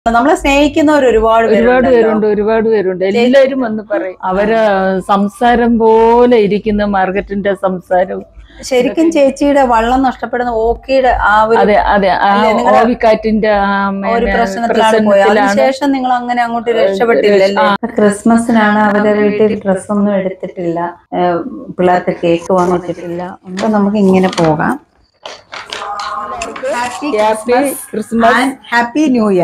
നമ്മളെ സ്നേഹിക്കുന്നവർ ഒരുപാട് പേരുണ്ട്. എല്ലാവരും വന്ന് പറയും അവരെ സംസാരം പോലെ ഇരിക്കുന്ന മാർഗറ്റിന്റെ സംസാരവും. ശരിക്കും ചേച്ചിയുടെ വള്ളം നഷ്ടപ്പെടുന്ന ഓക്കിയുടെ ആ ഒരു ഓവിക്കാറ്റിന്റെ ഒരു പ്രശ്നത്തിലാണ് പോയത്. അതിനുശേഷം നിങ്ങൾ അങ്ങനെ അങ്ങോട്ട് രക്ഷപ്പെട്ടില്ലല്ലേ? ക്രിസ്മസിനാണ് അവരുടെ വീട്ടിൽ ഡ്രസ്സൊന്നും എടുത്തിട്ടില്ല, പിള്ളേർക്ക് കേക്ക് വാങ്ങിച്ചിട്ടില്ല. അപ്പൊ നമുക്ക് ഇങ്ങനെ പോകാം. Happy Christmas, happy new year.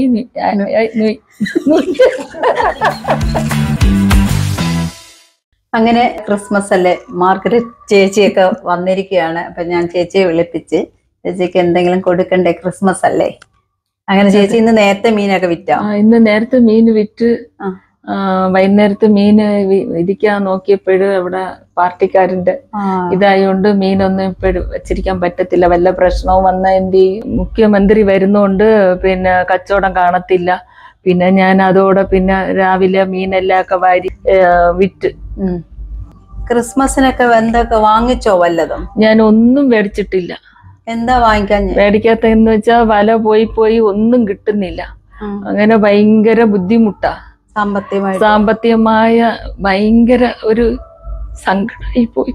അങ്ങനെ ക്രിസ്മസ് അല്ലേ, മാർഗരറ്റ് ചേച്ചിയൊക്കെ വന്നിരിക്കുകയാണ്. അപ്പൊ ഞാൻ ചേച്ചിയെ വിളിപ്പിച്ച് ചേച്ചിക്ക് എന്തെങ്കിലും കൊടുക്കണ്ടേ, ക്രിസ്മസ് അല്ലേ. അങ്ങനെ ചേച്ചി ഇന്ന് നേരത്തെ മീനൊക്കെ വിറ്റാ? ഇന്ന് നേരത്തെ മീൻ വിറ്റ് വൈകുന്നേരത്ത് മീന് ഇരിക്കാൻ നോക്കിയപ്പോഴും അവിടെ പാർട്ടിക്കാരന്റെ ഇതായോണ്ട് മീനൊന്നും ഇപ്പോഴും വെച്ചിരിക്കാൻ പറ്റത്തില്ല. വല്ല പ്രശ്നവും വന്ന എന്റെ മുഖ്യമന്ത്രി വരുന്നോണ്ട് പിന്നെ കച്ചവടം കാണത്തില്ല. പിന്നെ ഞാൻ അതോടെ പിന്നെ രാവിലെ മീനെല്ലാം ഒക്കെ വാരി വിറ്റ്. ക്രിസ്മസിനൊക്കെ എന്തൊക്കെ വാങ്ങിച്ചോ വല്ലതും? ഞാൻ ഒന്നും മേടിച്ചിട്ടില്ല. എന്താ വാങ്ങിക്കാൻ മേടിക്കാത്തെന്ന് വെച്ചാ വല പോയി ഒന്നും കിട്ടുന്നില്ല. അങ്ങനെ ഭയങ്കര ബുദ്ധിമുട്ടാ. സാമ്പത്തികമായ ഭയങ്കര ഒരു സങ്കടമായി പോയി.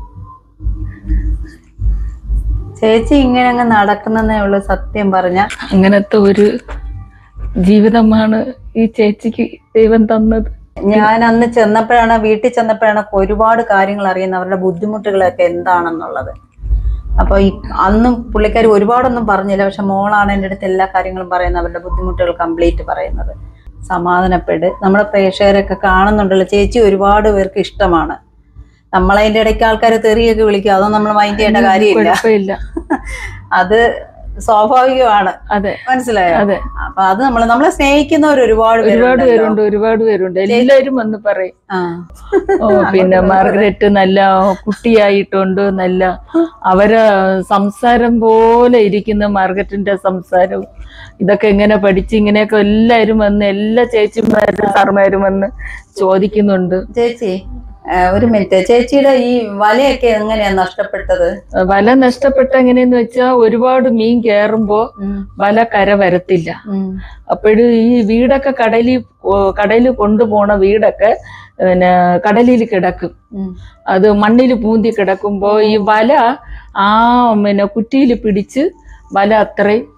ചേച്ചി ഇങ്ങനെ അങ്ങ് നടക്കുന്നതേ ഉള്ളു സത്യം പറഞ്ഞ. അങ്ങനത്തെ ഒരു ജീവിതമാണ് ഈ ചേച്ചിക്ക് ദൈവം തന്നത്. ഞാൻ അന്ന് ചെന്നപ്പോഴാണ്, വീട്ടിൽ ചെന്നപ്പോഴാണ് ഒരുപാട് കാര്യങ്ങൾ അറിയുന്നത്, അവരുടെ ബുദ്ധിമുട്ടുകളൊക്കെ എന്താണെന്നുള്ളത്. അപ്പൊ അന്നും പുള്ളിക്കാരി ഒരുപാടൊന്നും പറഞ്ഞില്ല. പക്ഷെ മോളാണ് എൻ്റെ അടുത്ത് എല്ലാ കാര്യങ്ങളും പറയുന്നത്, അവരുടെ ബുദ്ധിമുട്ടുകൾ കംപ്ലീറ്റ് പറയുന്നത്. സമാധാനപ്പെട്. നമ്മുടെ പ്രേക്ഷകരൊക്കെ കാണുന്നുണ്ടല്ലോ, ചേച്ചി ഒരുപാട് പേർക്ക് ഇഷ്ടമാണ്. നമ്മളതിന്റെ ഇടയ്ക്ക് ആൾക്കാരെ തെറിയൊക്കെ വിളിക്കും, അതൊന്നും നമ്മൾ മൈൻഡ് ചെയ്യേണ്ട കാര്യമില്ല. അത് സ്വാഭാവികമാണ്. അതെ, മനസ്സിലായോ? അതെ. അപ്പൊ അത് നമ്മളെ സ്നേഹിക്കുന്നവർ ഒരുപാട് പേരുണ്ട്. എല്ലാവരും വന്ന് പറയും പിന്നെ മാർഗരറ്റ് നല്ല കുട്ടിയായിട്ടുണ്ട്, നല്ല അവരെ സംസാരം പോലെ ഇരിക്കുന്ന മാർഗറ്റിന്റെ സംസാരവും ഇതൊക്കെ എങ്ങനെ പഠിച്ച് ഇങ്ങനെയൊക്കെ എല്ലാവരും വന്ന്, എല്ലാ ചേച്ചിമാരും സാർമാരും വന്ന് ചോദിക്കുന്നുണ്ട്. ചേച്ചി ഒരു മിനിറ്റ്, ചേച്ചിയുടെ ഈ വലയൊക്കെ എങ്ങനെയാ നഷ്ടപ്പെട്ടത്? വല നഷ്ടപ്പെട്ട എങ്ങനെയെന്ന് വെച്ചാൽ ഒരുപാട് മീൻ കയറുമ്പോ വല കര വരത്തില്ല. അപ്പോഴും ഈ വീടൊക്കെ കടലിൽ കൊണ്ടുപോണ വീടൊക്കെ പിന്നെ കടലിൽ കിടക്കും. അത് മണ്ണിൽ പൂന്തി കിടക്കുമ്പോ ഈ വല പിന്നെ കുറ്റിയിൽ പിടിച്ച് വല അത്രയും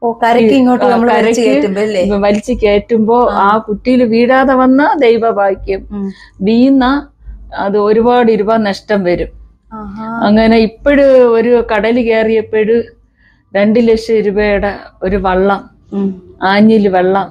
വലിച്ചു കയറ്റുമ്പോ ആ കുറ്റിയിൽ വീഴാതെ വന്ന ദൈവഭാഗ്യം. വീണ അത് ഒരുപാട് രൂപ നഷ്ടം വരും. അങ്ങനെ ഇപ്പോഴും ഒരു കടല് കയറിയപ്പോഴും 2 ലക്ഷം രൂപയുടെ ഒരു വള്ളം, ആഞ്ഞില് വെള്ളം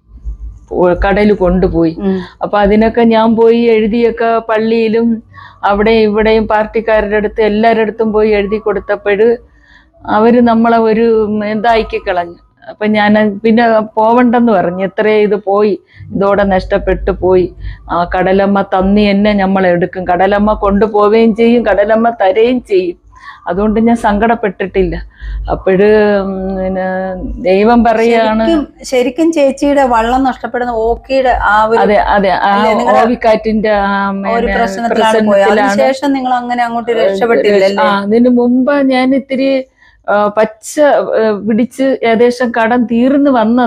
കടല് കൊണ്ടുപോയി. അപ്പൊ അതിനൊക്കെ ഞാൻ പോയി എഴുതിയൊക്കെ പള്ളിയിലും അവിടെ ഇവിടെയും പാർട്ടിക്കാരുടെ അടുത്ത് എല്ലാവരുടെ അടുത്തും പോയി എഴുതി കൊടുത്തപ്പോഴ് അവര് നമ്മളെ ഒരു ഇതാക്കി കളഞ്ഞു. അപ്പൊ ഞാൻ പിന്നെ പോവണ്ടെന്ന് പറഞ്ഞു. എത്രയോ ഇത് പോയി, ഇതോടെ നഷ്ടപ്പെട്ടു പോയി. ആ കടലമ്മ തന്നി എന്നെ നമ്മളെടുക്കും, കടലമ്മ കൊണ്ടുപോവുകയും ചെയ്യും, കടലമ്മ തരുകയും ചെയ്യും. അതുകൊണ്ട് ഞാൻ സങ്കടപ്പെട്ടിട്ടില്ല. അപ്പോഴ് പിന്നെ ദൈവം പറയാണ്. ശരിക്കും ചേച്ചിയുടെ വള്ളം നഷ്ടപ്പെടുന്ന ഓക്കിയുടെ ഓവിക്കാറ്റിന്റെ ഒരു പ്രശ്നത്തിലാണ്. ശേഷം നിങ്ങൾ അങ്ങനെ അങ്ങോട്ട് രക്ഷപ്പെട്ടില്ലല്ലേ? അതിനു മുമ്പ് ഞാൻ ഇത്തിരി പച്ച പിടിച്ച് ഏകദേശം കടം തീർന്നു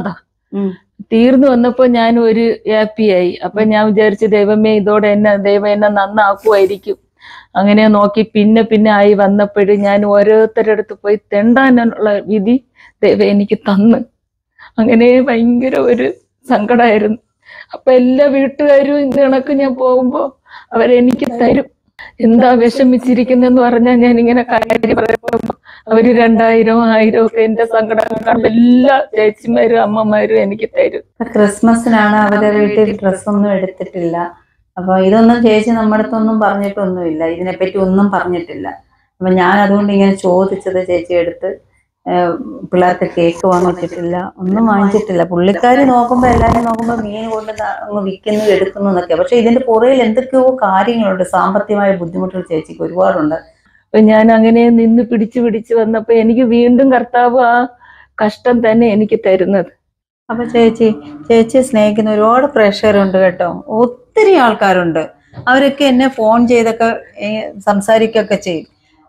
വന്നപ്പോ ഞാൻ ഒരു ഹാപ്പിയായി. അപ്പൊ ഞാൻ വിചാരിച്ചു ദൈവമേ ഇതോടെ ദൈവം എന്നെ നന്നാക്കുമായിരിക്കും. അങ്ങനെ നോക്കി പിന്നെ ആയി വന്നപ്പോഴും ഞാൻ ഓരോരുത്തരുടെ അടുത്ത് പോയി തെണ്ടാനുള്ള വിധി ദൈവം എനിക്ക് തന്ന്. അങ്ങനെ ഭയങ്കര ഒരു സങ്കടമായിരുന്നു. അപ്പൊ എല്ലാ വീട്ടുകാരും ഇത് കണക്ക് ഞാൻ പോകുമ്പോ അവരെനിക്ക് തരും. എന്താ വിഷമിച്ചിരിക്കുന്നെന്ന് പറഞ്ഞാൽ ഞാൻ ഇങ്ങനെ കാര്യം പറയുമ്പോ അവര് 2000, 1000 ഒക്കെ എന്റെ സങ്കടം കാണുമ്പോ എല്ലാ ചേച്ചിമാരും അമ്മമാരും എനിക്ക് തരും. ക്രിസ്മസിനാണ് അവരുടെ വീട്ടിൽ ഡ്രസ്സൊന്നും എടുത്തിട്ടില്ല. അപ്പൊ ഇതൊന്നും ചേച്ചി നമ്മുടെ അടുത്തൊന്നും പറഞ്ഞിട്ടൊന്നുമില്ല, ഇതിനെപ്പറ്റി ഒന്നും പറഞ്ഞിട്ടില്ല. അപ്പൊ ഞാൻ അതുകൊണ്ട് ഇങ്ങനെ ചോദിച്ചത് ചേച്ചി എടുത്ത് പിള്ളേർക്ക് കേക്ക് വാങ്ങിച്ചിട്ടില്ല, ഒന്നും വാങ്ങിച്ചിട്ടില്ല. പുള്ളിക്കാരി നോക്കുമ്പോ എല്ലാരും നോക്കുമ്പോ മീൻ കൊണ്ട് അങ്ങ് വിൽക്കുന്നു എടുക്കുന്നു എന്നൊക്കെ. പക്ഷെ ഇതിന്റെ പുറകിൽ എന്തൊക്കെയോ കാര്യങ്ങളുണ്ട്, സാമ്പത്തികമായ ബുദ്ധിമുട്ടുകൾ ചേച്ചിക്ക് ഒരുപാടുണ്ട്. അപ്പൊ ഞാൻ അങ്ങനെ നിന്ന് പിടിച്ചു വന്നപ്പോ എനിക്ക് വീണ്ടും കർത്താവ് ആ കഷ്ടം തന്നെ എനിക്ക് തരുന്നത്. അപ്പൊ ചേച്ചി സ്നേഹിക്കുന്ന ഒരുപാട് പ്രേക്ഷകരുണ്ട് കേട്ടോ, ഒത്തിരി ആൾക്കാരുണ്ട്. അവരൊക്കെ എന്നെ ഫോൺ ചെയ്തൊക്കെ സംസാരിക്കുകയൊക്കെ ചെയ്യും.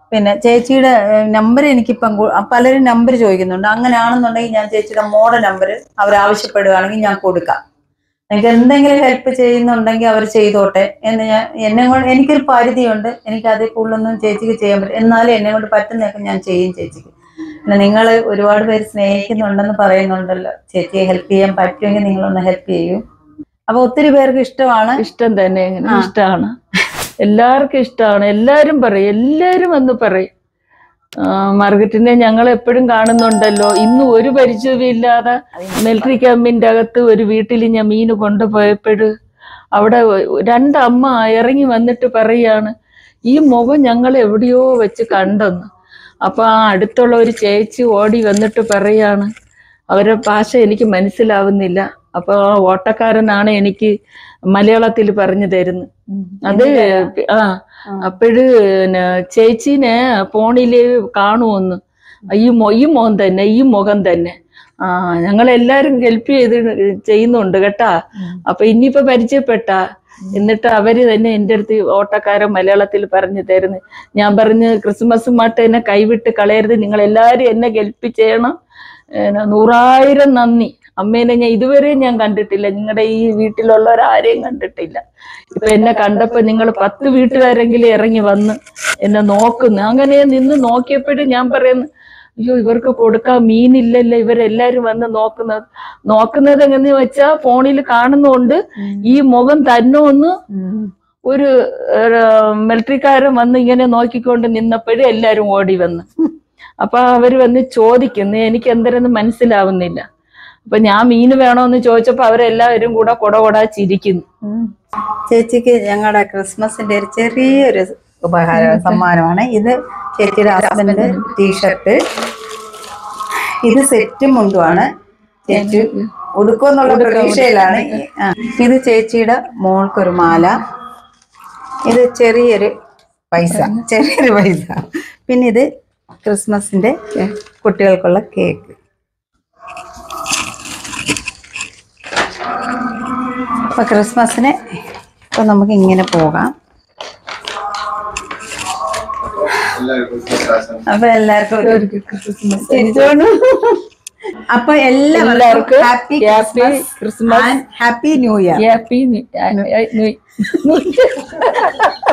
പിന്നെ ചേച്ചിയുടെ നമ്പർ എനിക്കിപ്പം പലരും നമ്പർ ചോദിക്കുന്നുണ്ട്. അങ്ങനെയാണെന്നുണ്ടെങ്കിൽ ഞാൻ ചേച്ചിയുടെ മോടെ നമ്പർ അവർ ആവശ്യപ്പെടുകയാണെങ്കിൽ ഞാൻ കൊടുക്കാം. എനിക്ക് എന്തെങ്കിലും ഹെൽപ്പ് ചെയ്യുന്നുണ്ടെങ്കിൽ അവർ ചെയ്തോട്ടെ എന്ന് എനിക്കൊരു പരിധിയുണ്ട്. എനിക്ക് അതിൽ കൂടുതലൊന്നും ചേച്ചിക്ക് ചെയ്യാൻ പറ്റും. എന്നാലും എന്നെ കൊണ്ട് പറ്റുന്നതൊക്കെ ഞാൻ ചെയ്യും ചേച്ചിക്ക്. പിന്നെ നിങ്ങൾ ഒരുപാട് പേര് സ്നേഹിക്കുന്നുണ്ടെന്ന് പറയുന്നുണ്ടല്ലോ, ചേച്ചിയെ ഹെൽപ്പ് ചെയ്യാൻ പറ്റുമെങ്കിൽ നിങ്ങളൊന്ന് ഹെൽപ്പ് ചെയ്യൂ. അപ്പൊ ഒത്തിരി പേർക്ക് ഇഷ്ടമാണ്. ഇഷ്ടം തന്നെ, ഇഷ്ടമാണ്, എല്ലാവർക്കും ഇഷ്ടമാണ്. എല്ലാരും പറയും, എല്ലാരും വന്ന് പറയും മാർഗരറ്റിനെ ഞങ്ങൾ എപ്പോഴും കാണുന്നുണ്ടല്ലോ. ഇന്ന് ഒരു പരിചയമില്ലാതെ മിലിറ്ററി ക്യാമ്പിന്റെ അകത്ത് ഒരു വീട്ടിൽ ഞാൻ മീന് കൊണ്ടുപോയപ്പോഴ് അവിടെ രണ്ടമ്മ ഇറങ്ങി വന്നിട്ട് പറയാണ്, ഈ മുഖം ഞങ്ങൾ എവിടെയോ വെച്ച് കണ്ടെന്ന്. അപ്പൊ ആ അടുത്തുള്ള ഒരു ചേച്ചി ഓടി വന്നിട്ട് പറയാണ്, അവരുടെ ഭാഷ എനിക്ക് മനസ്സിലാവുന്നില്ല. അപ്പൊ ഓട്ടക്കാരനാണ് എനിക്ക് മലയാളത്തിൽ പറഞ്ഞു തരുന്നത്. അത് അപ്പോഴ് ചേച്ചീനെ ഫോണില് കാണുമെന്ന്, ഈ മുഖം തന്നെ, ഈ മുഖം തന്നെ. ഞങ്ങളെല്ലാരും ഹെൽപ്പ് ചെയ്യുന്നുണ്ട് കേട്ടാ. അപ്പൊ ഇനിയിപ്പോ പരിചയപ്പെട്ടാ. എന്നിട്ട് അവര് തന്നെ എൻ്റെ അടുത്ത് ഓട്ടക്കാരൻ മലയാളത്തിൽ പറഞ്ഞു തരുന്നു. ഞാൻ പറഞ്ഞ് ക്രിസ്മസ് മാട്ട് എന്നെ കൈവിട്ട് കളയരുത്, നിങ്ങൾ എല്ലാരും എന്നെ ഹെൽപ്പ് ചെയ്യണം. 100,000 നന്ദി. അമ്മേനെ ഞാൻ ഇതുവരെ ഞാൻ കണ്ടിട്ടില്ല, നിങ്ങളുടെ ഈ വീട്ടിലുള്ളവരാരെയും കണ്ടിട്ടില്ല. ഇപ്പൊ എന്നെ കണ്ടപ്പോ നിങ്ങൾ 10 വീട്ടുകാരെങ്കിലും ഇറങ്ങി വന്ന് എന്നെ നോക്കുന്നു. അങ്ങനെ നിന്ന് നോക്കിയപ്പോഴും ഞാൻ പറയുന്നു, അയ്യോ ഇവർക്ക് കൊടുക്കാൻ മീനില്ലല്ലോ. ഇവരെല്ലാരും വന്ന് നോക്കുന്നത് എങ്ങനെന്ന് വെച്ചാ ഫോണിൽ കാണുന്നോണ്ട് ഈ മുഖം തന്നെ ഒന്ന് ഒരു മിലിറ്ററിക്കാരൻ വന്ന് ഇങ്ങനെ നോക്കിക്കൊണ്ട് നിന്നപ്പോഴും എല്ലാരും ഓടി വന്ന്. അപ്പൊ അവര് വന്ന് ചോദിക്കുന്നു, എനിക്ക് എന്തരെന്ന് മനസ്സിലാവുന്നില്ല. അപ്പൊ ഞാൻ മീന് വേണോന്ന് ചോദിച്ചപ്പോ അവരെല്ലാവരും കൂടെ കൊടകൊടാ ചിരിക്കുന്നു. ചേച്ചിക്ക് ഞങ്ങളുടെ ക്രിസ്മസിന്റെ ഒരു ചെറിയൊരു സമ്മാനമാണ് ഇത്. ചേച്ചിയുടെ ഹസ്ബൻഡ് ടീഷർട്ട്, ഇത് സെറ്റും മുണ്ടുമാണ്. ചേച്ചി ഉടുക്കുമെന്നുള്ള പ്രതീക്ഷയിലാണ്. ഇത് ചേച്ചിയുടെ മോൾക്കൊരു മാല, ഇത് ചെറിയൊരു പൈസ. പിന്നെ ഇത് ക്രിസ്മസിന്റെ കുട്ടികൾക്കുള്ള കേക്ക്. അപ്പൊ ക്രിസ്മസിന് ഇപ്പൊ നമുക്ക് ഇങ്ങനെ പോകാം. അപ്പൊ എല്ലാവർക്കും അപ്പൊ എല്ലാവർക്കും happy Christmas, happy new year.